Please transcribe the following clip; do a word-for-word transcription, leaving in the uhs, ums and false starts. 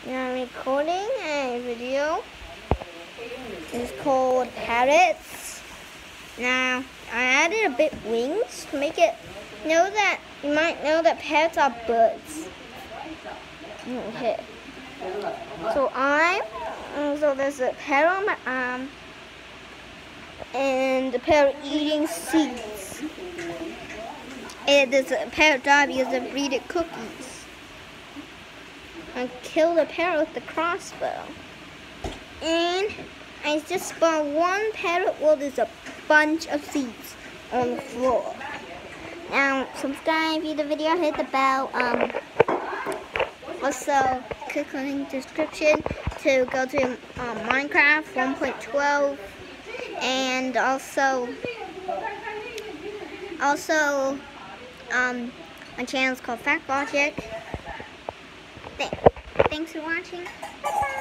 Now I'm recording a video. It's called Parrots. Now I added a bit wings to make it know that you might know that parrots are birds. Okay. So I so there's a parrot on my arm and the parrot eating seeds. And there's a parrot died because of eating cookies. I killed the parrot with the crossbow. And I just spawned one parrot while there's a bunch of seeds on the floor. Now subscribe to the video, hit the bell. Um, also click on the description to go to um, Minecraft one point twelve, and also also um, my channel is called Fact Logic. Thanks for watching. Bye-bye.